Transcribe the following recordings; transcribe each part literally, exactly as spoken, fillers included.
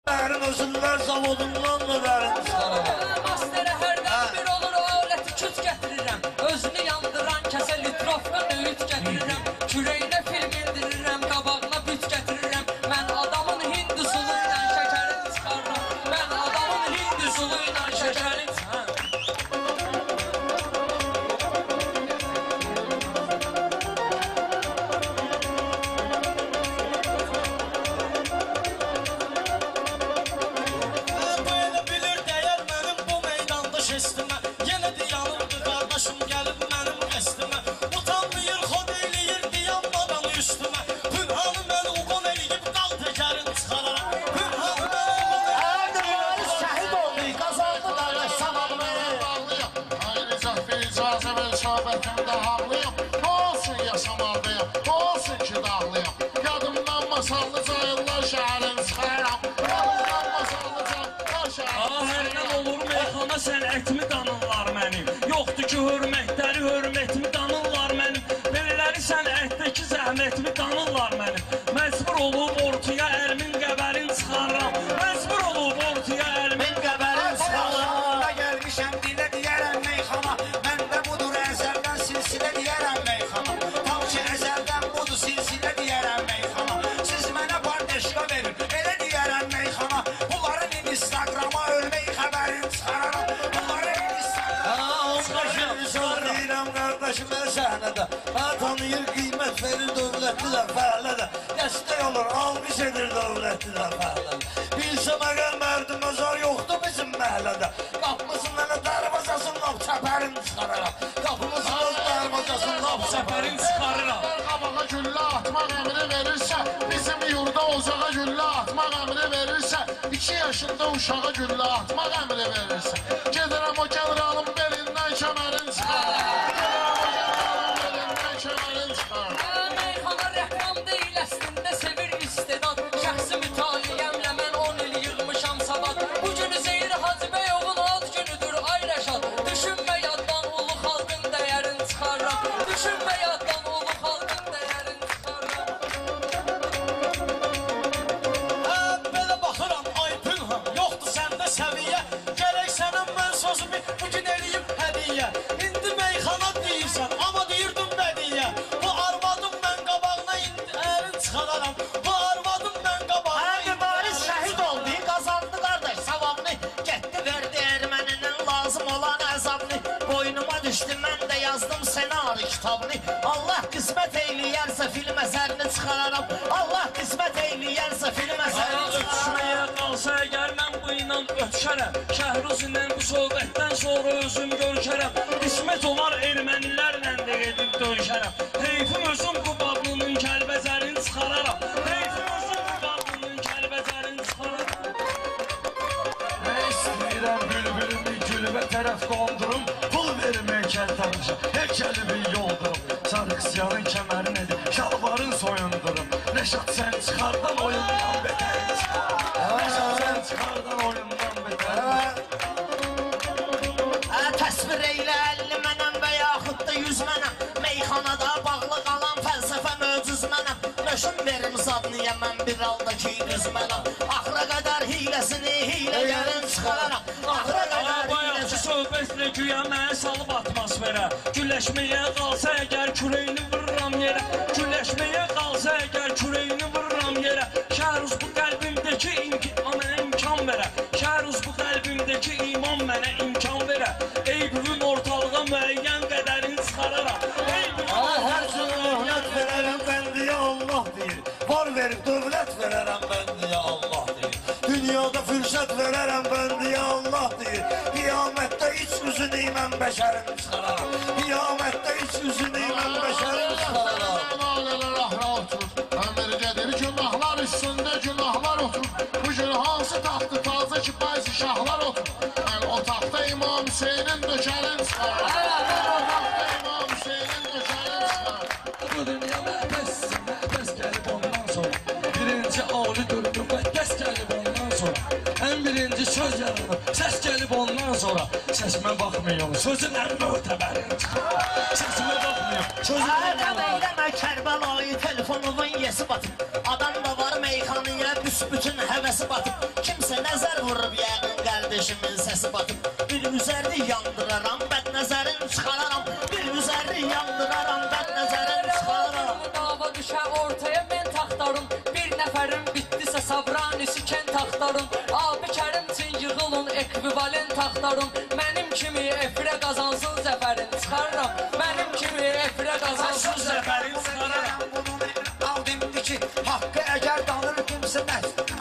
Benim özürler zavodundan da verin çıxarana. Masterə hərdən bir olur o aləti küt gətirirəm. Özünü yandıran kəsə litrofla nöyüt gətirirəm. Kürəyinə film indirirəm, qabağına büt gətirirəm. Mən adamın hindusulu ilə şəkərini çıxarıram. Mən adamın hindusulu ilə şəkərini çıxarıram. Şabətimdə haqlıyım, olsun yaşamaldayım, olsun ki dağlıyım. Yadımdan masallı cayırlar şəhərin çıxaram. Yadımdan masallı cayırlar şəhərin çıxaram. Hərdən olur meyxana sənətimi danırlar mənim. Yoxdur ki hörmətləri hörmətimi danırlar mənim. Belələri sənətdəki zəhmətimi danırlar mənim. Məcbur olub ortaya əlimin qəbərin çıxarram. Məcbur olub ortaya əlimin qəbərin çıxarram. Da gəlmişəm dilə deyərəm meyxana. Məndə budur əzəldən silsilə deyərəm meyxana. Tam ki əzəldən budur silsilə deyərəm meyxana. Siz mənə parteşka verin, elə deyərəm meyxana. Bunların Instagrama ölmək xəbərin çıxararam. Bunların Instagrama deyirəm qardaşım mən səhnədə. Hə tanıyır qiymət verir dövlətlilər fəhlədə. Dəstək olur, alqış edir dövlətlilər fəhlədə. Bilsə məqəl mərdim özar yoxdur bizim məhlədə. Qapımızın mənə darvazasın lap çəpərin çıxararam. Qapımızın öz darvazasın lap çəpərin çıxararam. Qabağa güllə atmaq əmri verirsə, bizim yurda ocağa güllə atmaq əmri verirsə, iki yaşında uşağa güllə atmaq əmri verirsə, gedirəm o generalın belindən kəmərin çıxarım. Gedirəm o generalın belindən kəmərin çıxarım. Meyxana rəhram deyil, əslində sevir istedad. Şəxsi mütaliyəmlə mən on il yığmışam savad. Bu günü Zeyri Hacıbəyovun ad günüdür ay Rəşad. Düşünmə yaddan ulu xalqın dəyərin çıxarram. Düşünmə yaddan ulu xalqın dəyərin çıxarram. Hə, belə baxıram ay Pünhan, yoxdur səndə səviyyə. Gərək sənin mən sözümü bugün eləyim hədiyyə. İndi meyxana deyirsən, amma deyirdim bədiyyə. Bu arvadım mən qabağına indi ərin çıxararam. Bu arvadım mən qabağına indi Mübariz şəhid oldu, qazandı qardaş savabını. Getdi verdi erməninin lazım olan əzabını. Boynuma düşdü, mən də yazdım senari kitabını. Allah qismət eyləyərsə film əsərini çıxararam. Allah qismət eyləyərsə film əsərini çıxararam. Ötüşməyə qalsa əgər mən bu inan ötüşərəm. Şəhruzundan bu sohbətdən sonra özüm görüşərəm. Qismət olar ermənilərlə də gedib döyüşərəm. Heyfim özüm bu bablının kəlbəzərini çıxararam. Heyfim özüm bu bablının kəlbəzərini çıxararam. Nə istəyirəm bülbülümü gülübə tərəf qondurum. Pul vermək kəltəmişə, heykəlimi yoldurum. Sarıqsiyanın kəmərin edir, şalvarın soyundurum. Rəşad sən çıxardan oyundan betərin çıxar. Rəşad sən çıxardan oyundan betərin. Təsvir eylə əlli mənəm və yaxud da yüz mənəm. Meyxanada bağlı qalan fəlsəfə möcüz mənəm. Nöşün verim zadniyə mən bir aldakı düz mənəm. Axıra qədər hiləsini hiləgərin çıxararam. Axıra qədər Bayaqçı söhbətlə güya mənə salıb atmosferə. Güləşməyə qalsa əgər kürəyini vururam yerə. Güləşməyə qalsa əgər kürəyini vururam yerə. Şəhruz bu qəlbimdəki mənə imkan verə. Şəhruz bu qəlbimdəki iman mənə imkan verə. Eyübün ortalığa müəyyən qədərini çıxararam. Hər gün öhlət verərəm mən deyə Allah deyir. Var verib dövlət verərəm mən deyə Allah deyir. Dünyada fürsət verərəm mən deyə Allah deyir. Qiyamətdə iç üzünü mən bəşərin çıxararam. Qiyamətdə iç üzünü mən bəşərin çıxararam. Nalələr ahra oturur, əmir gedir günahlar üstündə günahlar oturur. Bu gün hansı taxtı taza ki bazı şahlar oturur. Mən o taxta İmam Hüseynin döşərin çıxarım. Mən o taxta İmam Hüseynin döşərin çıxarım. Bu dünya məbəssin, məbəs gəlib ondan sonra. Birinci ağlıdır, müqəddəs gəlib ondan sonra. Ən birinci söz yaranır, səs gəlib ondan sonra. Səsimə baxmıyorum, sözün ən möhtəbərin çıxar. Səsimə baxmıyorum, sözün ən Ədəm eyləmə Kərbəlayı telefonunun yesi batır. Adam da var meyxanıya, büs büsbütün həvəsi batıb. Kimsə nəzər vurub yəqin qardeşimin səsi batıb. Bir üzəri yandıraram, bəd nəzərin çıxararam. Bir üzəri yandıraram, bəd nəzərin çıxararam. Dava düşər ortaya mən taxtarım. Bir nəfərin bitdisə sabranisi kən taxtarım. Abi kərim üçün yığılın ekvivalent taxtarım. Mənim kimi efirə qazansın zəfərin çıxarıram. Mənim kimi efirə qazansın zəfərin çıxarıram. Bunun aldimdi ki, haqqı əgər danır kimsə nəfs.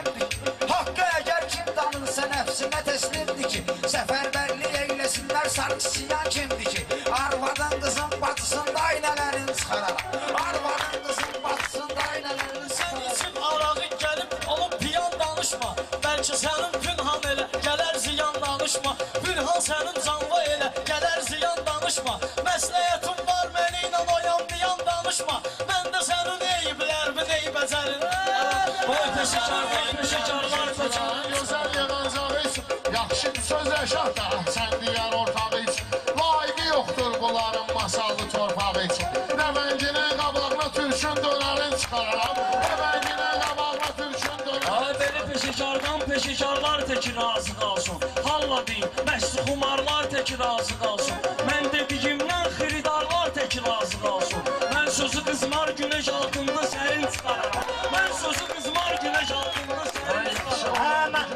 Haqqı əgər kim danırsa nəfsinə təslimdir ki, səfərbərlik eyləsinlər sarkisiyan kimdir ki, arvadın qızın batısında aynələrin çıxararam. Arvadın qızın batısında aynələrin Sən çıxararam. içib arağı gəlib olub piyan danışma. Bəlkə sənin pünhan elə gələr ziyan danışma. Pünhan sənin canva elə gələr ziyan danışma. Məsləhətim var mənə inan oyan diyan danışma. Mən də sənin eyiblər mi ney bəcərin. Oy peşəkarlar, peşəkarlar, peşəkarlar. Gözəl yığıncağı için yaxşı söz yaşat da sən deyər ortağı için. Layiqi yoxdur bunların masallı torpağı için. Nəmənginin qabağına türkün dönərin çıxararam. Nəmənginin qabağına türkün dönərin. Ay belə peşəkardan peşəkarlar təki razı qalsın. Halla deyim, məşri xumarlar təki razı qalsın. Mən dediyimdən xiridarlar təki razı qalsın. Mən sözü qızmar günəş altında sərin çıxararam. Mən sözü qızmar günəş altında sərin çıxararam.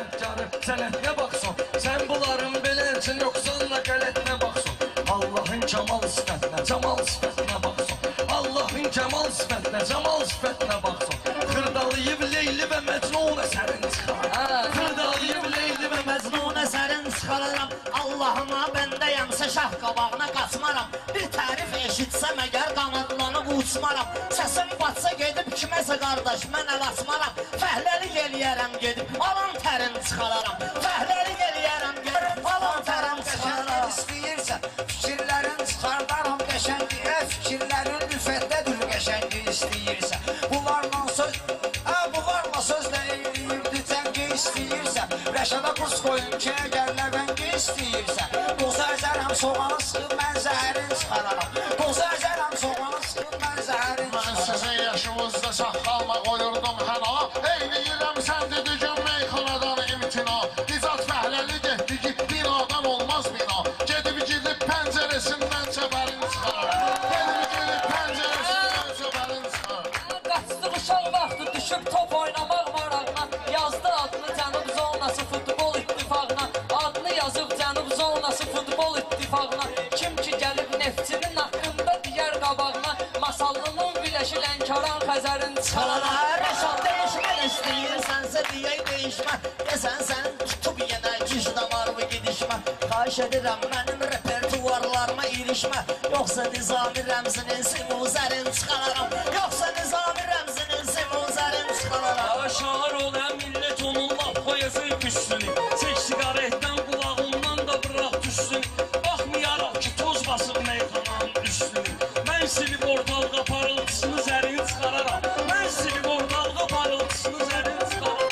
Sənətlə baxsın, sən bunların beləcin yoxsanla qələtlə baxsın. Allahın kəmal sifətinə, camal sifətinə baxsın. Allahın kəmal sifətinə, camal sifətinə baxsın. Xırdalayıb Leyli və Məcnun əsərin çıxararam. Xırdalayıb Leyli və Məcnun Əsərin çıxararam. Allahıma bəndəyəmsə şah qabağına qaçmaram. Bir tərif eşitsəm əgər qanadlanıb uçmaram. Səsim batsa gedib kiməsə qardaş mən əl açmaram. Fəhləlik eləyərəm gedib alan tərin çıxararam. Fəhləlik eləyərəm gedib alan tərin çıxararam. İstəyirsən, fikirlərin çıxardaram qəşəngi. Ə, fikirlərin lüfətdədir qəşəngi istəyirsən. Bunlarla söz, ə, bunlarla sözlə eyləyirdi cəngi istəyirsən. Rəşada kurs qoyun ki, əgər ləvəngi istəyirsən. Qoza əzərəm, soğanı sıxıb mən zəhərin çıxararam. Qoza əzərəm, soğanı sıxıb mən zəhərin Mən çıxararam. sizin yaşınızda saxalma qoyurdum həna. Eyləyirəm sən dedigən meyxanadan imtina. Nicat fəhləli getdi ki, binadan olmaz bina. Gedib gidib pəncərəsindən çəbərin çıxararam. Gedib gidib pəncərəsindən çəbərin çıxararam. Qaçdı uşaq vaxtı düşüb top oynamaq marağına. Yazdı adını Cənub zonası futbol ittifaqına. Adını yazıb Cənub zonası futbol ittifaqına. Kim ki gəlib neftçinin haqqında digər qabağına. Masallının biləşi Lənkəran Xəzərin çıxararam. Rəşad dəyişmək istəyirsənsə deyək dəyişmə. Desən sənin tutub yenə güc damarımı gidişmə. Xahiş edirəm mənim repertuarlarıma ilişmə. Yoxsa Nizami rəmzinin simuzərin çıxararam. Yoxsa Nizami rəmzinin simuzərin çıxararam. Aşağı ol həm millət onun laf qoyacaq üstünü. Çək siqaretdən qulağından da bıraq düşsün. Baxmayaraq ki toz basıb meyxananın üstünü. Mən silib ortalığa parıltısını zərin çıxararam. Mən silib ortalığa parıltısını zərin çıxararam.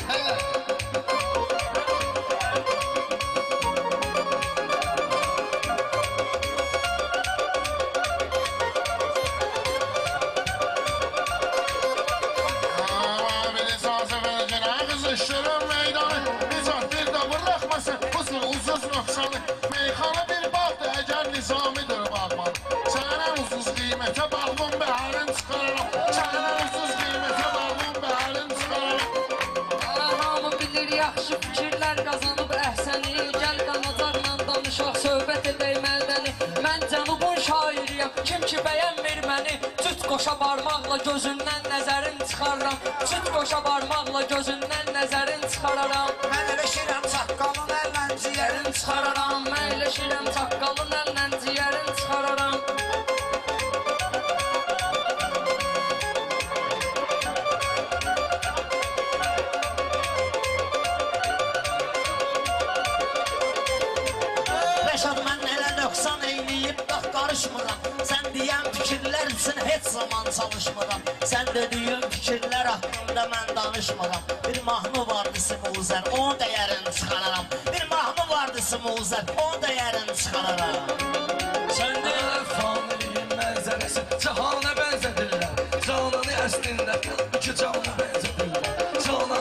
Bir icazə verginə qızışdırın meydanı. Nicat bir də bıraxmasın hızlı uzuz nöqsanı. Meyxana bir bağdır əgər nizamidir bağman. Sənə uzuz qiymətə bağlım bəhərin çıxararam. Sənə uzuz qiymətə bağlım bəhərin çıxararam. Hamı bilir yaxşı fikirlər qazanıb əhsəni. Gəl qanacaqla danışaq, söhbət edək məldəni. Mən Cənubun şairiyəm, kim ki bəyənmir məni. Cüt qoşa barmaqla gözündən nəzərin çıxararam. Cüt qoşa barmaqla gözündən nəzərin çıxararam. Mən eləşirəm çaqqalın əllə ciyərin Çıxararam, mən eləşirəm çaqqalın əllə ciyərin çıxararam. Rəşad mən elə nöqsan eyləyib bax qarışmıram. Sən deyən fikirlər üçün heç zaman çalışmıram. Sən dediyin fikirlər haqqında mən danışmıram. Bir mahnı vardı Simuzər, onun dəyərini çıxararam. Bir mahnı vardı Simuzər, onun dəyərini çıxararam. Sən deyən faniliyin mənzərəsi cahana bənzədirlər. Cananı əslində iki canlı bənzədirlər. Canan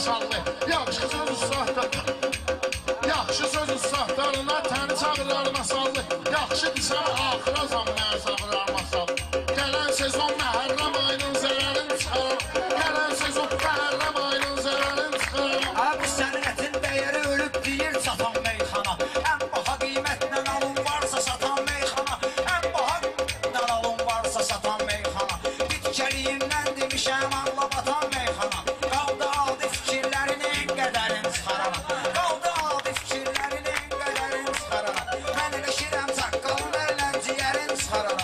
masallı. Yaxşı söz ustahtar. Yaxşı söz ustahtarına təni çağırar masallı. Yaxşı desəm axıra zammaya çağırar masallı. Gələn sezon Məhərrəm ayının zərərin çıxarar. Gələn sezon Məhərrəm ayının zərərin çıxarar. Abi sənətin dəyəri ölüb deyir satan meyxana. Ən baha qiymətlə alın varsa satan meyxana. Ən baha qiymətlə alın varsa satan meyxana. Bitkəliyindən demişəm Allah batan meyxana. Qaldı adi fikirlərini en qədərin çıxarana. Qaldı adi fikirlərini en qədərin çıxarana. Mən eləşirəm saqqalın ələn ciyərin çıxarana.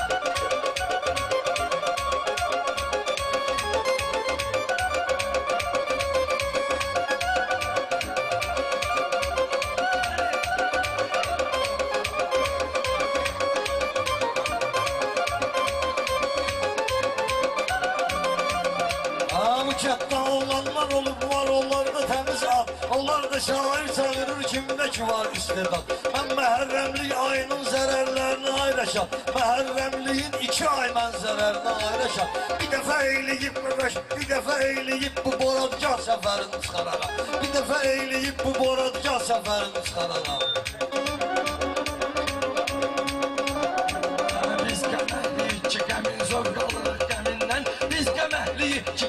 Bu kətdə olanlar olub var, onlar da təmiz ad. Onlar da şair çağırır, kimdə ki var istedad. Mən Məhərrəmlik ayının zərərlərini ayraşam. Məhərrəmliyin iki ay mən zərərini ayraşam. Bir dəfə eyləyib mübəş, bir dəfə eyləyib bu boradgah səfərini çıxararam. Bir dəfə eyləyib bu boradgah səfərini çıxararam. Biz qəməhliyik ki, qəmin zor qalırıq qəmindən. Biz qəməhliyik ki,